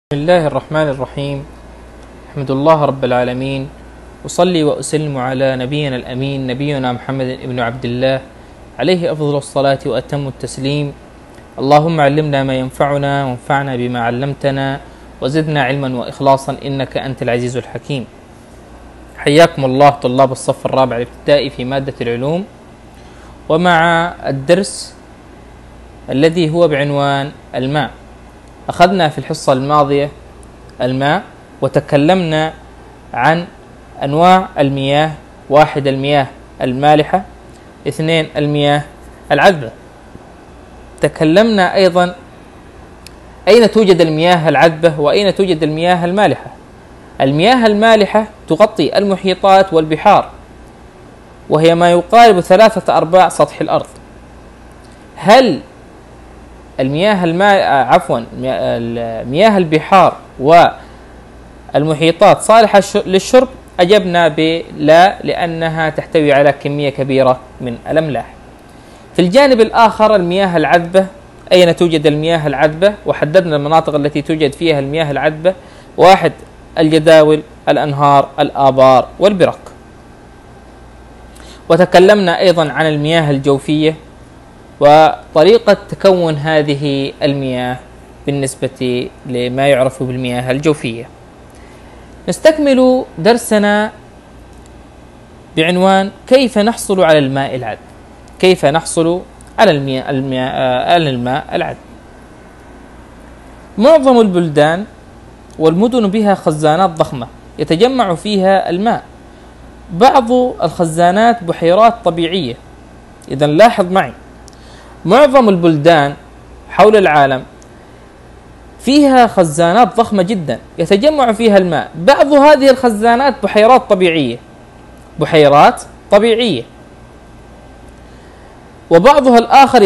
بسم الله الرحمن الرحيم. أحمد الله رب العالمين، أصلي وأسلم على نبينا الأمين نبينا محمد بن عبد الله عليه أفضل الصلاة وأتم التسليم. اللهم علمنا ما ينفعنا وانفعنا بما علمتنا وزدنا علما وإخلاصا إنك أنت العزيز الحكيم. حياكم الله طلاب الصف الرابع الابتدائي في مادة العلوم، ومع الدرس الذي هو بعنوان الماء. أخذنا في الحصة الماضية الماء وتكلمنا عن أنواع المياه: 1 المياه المالحة، 2 المياه العذبة. تكلمنا أيضا أين توجد المياه العذبة وأين توجد المياه المالحة. المياه المالحة تغطي المحيطات والبحار، وهي ما يقارب 3/4 سطح الأرض. هل مياه البحار والمحيطات صالحة للشرب؟ أجبنا بلا، لأنها تحتوي على كمية كبيرة من الأملاح. في الجانب الآخر المياه العذبة، أين توجد المياه العذبة؟ وحددنا المناطق التي توجد فيها المياه العذبة: 1 الجداول، الأنهار، الآبار والبرك. وتكلمنا أيضا عن المياه الجوفية وطريقة تكون هذه المياه بالنسبة لما يعرف بالمياه الجوفية. نستكمل درسنا بعنوان كيف نحصل على الماء العذب. كيف نحصل على الماء العذب؟ معظم البلدان والمدن بها خزانات ضخمة يتجمع فيها الماء. بعض الخزانات بحيرات طبيعية. إذا لاحظ معي، معظم البلدان حول العالم فيها خزانات ضخمة جدا يتجمع فيها الماء. بعض هذه الخزانات بحيرات طبيعية، وبعضها الآخر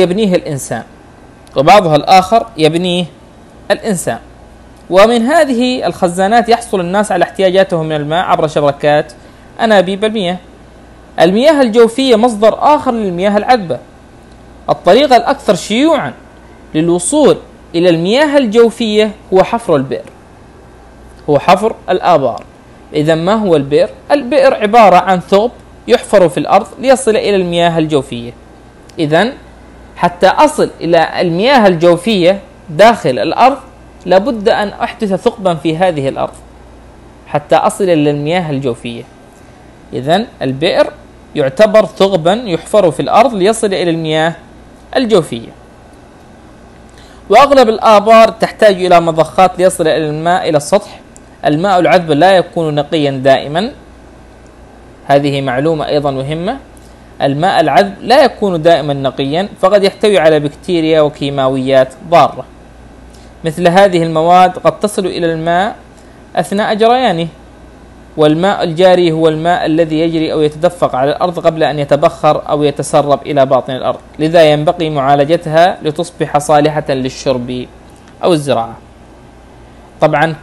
يبنيه الإنسان. ومن هذه الخزانات يحصل الناس على احتياجاتهم من الماء عبر شبكات أنابيب المياه. المياه الجوفية مصدر آخر للمياه العذبة. الطريقة الأكثر شيوعا للوصول إلى المياه الجوفية هو حفر البئر، هو حفر الآبار. إذا ما هو البئر؟ البئر عبارة عن ثقب يحفر في الأرض ليصل إلى المياه الجوفية. إذا حتى أصل إلى المياه الجوفية داخل الأرض لابد أن أحدث ثقبا في هذه الأرض حتى أصل إلى المياه الجوفية. إذا البئر يعتبر ثقبا يحفر في الأرض ليصل إلى المياه الجوفية. وأغلب الآبار تحتاج إلى مضخات ليصل الماء إلى السطح. الماء العذب لا يكون نقيا دائما، هذه معلومة أيضا مهمة. الماء العذب لا يكون دائما نقيا، فقد يحتوي على بكتيريا وكيماويات ضارة. مثل هذه المواد قد تصل إلى الماء أثناء جريانه. والماء الجاري هو الماء الذي يجري أو يتدفق على الأرض قبل أن يتبخر أو يتسرب إلى باطن الأرض، لذا ينبغي معالجتها لتصبح صالحة للشرب أو الزراعة. طبعا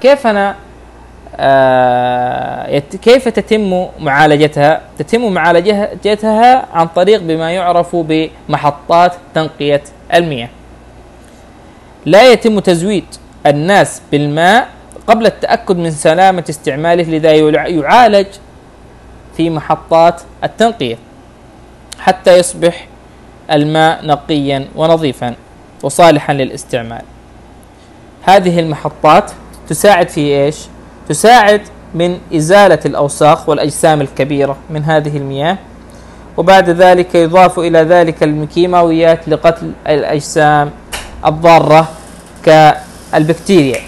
كيف تتم معالجتها؟ تتم معالجتها عن طريق بما يعرف بمحطات تنقية المياه. لا يتم تزويد الناس بالماء قبل التأكد من سلامة استعماله، لذا يعالج في محطات التنقية حتى يصبح الماء نقيا ونظيفا وصالحا للاستعمال. هذه المحطات تساعد في إيش؟ تساعد من إزالة الأوساخ والأجسام الكبيرة من هذه المياه، وبعد ذلك يضاف إلى ذلك الكيماويات لقتل الأجسام الضارة كالبكتيريا.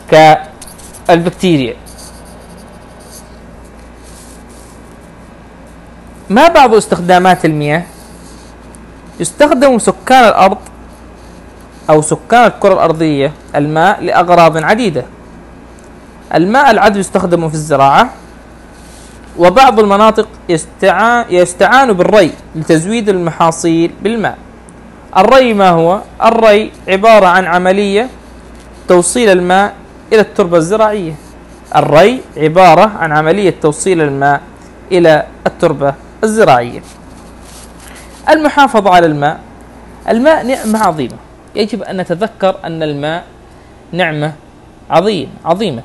ما بعض استخدامات المياه؟ يستخدم سكان الأرض أو سكان الكرة الأرضية الماء لأغراض عديدة. الماء العذب يستخدم في الزراعة، وبعض المناطق يستعان بالري لتزويد المحاصيل بالماء. الري ما هو؟ الري عبارة عن عملية توصيل الماء إلى التربة الزراعية. الري عبارة عن عملية توصيل الماء إلى التربة الزراعية. المحافظة على الماء. الماء نعمة عظيمة، يجب أن نتذكر أن الماء نعمة عظيمة،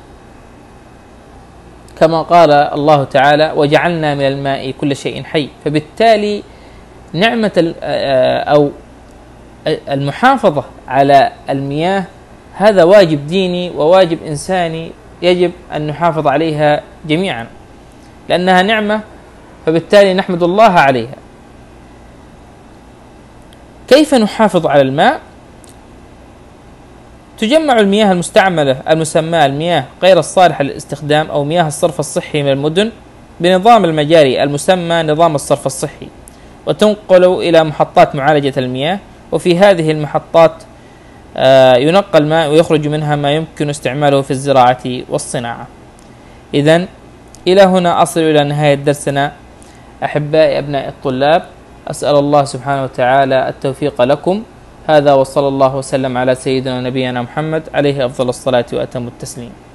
كما قال الله تعالى: وجعلنا من الماء كل شيء حي. فبالتالي نعمة أو المحافظة على المياه هذا واجب ديني وواجب إنساني، يجب أن نحافظ عليها جميعا لأنها نعمة، فبالتالي نحمد الله عليها. كيف نحافظ على الماء؟ تجمع المياه المستعملة المسماة المياه غير الصالحة للاستخدام أو مياه الصرف الصحي من المدن بنظام المجاري المسمى نظام الصرف الصحي، وتنقل إلى محطات معالجة المياه، وفي هذه المحطات ينقى الماء ويخرج منها ما يمكن استعماله في الزراعة والصناعة. إذن إلى هنا أصل إلى نهاية درسنا أحبائي أبناء الطلاب، أسأل الله سبحانه وتعالى التوفيق لكم. هذا وصلى الله وسلم على سيدنا ونبينا محمد عليه أفضل الصلاة وأتم التسليم.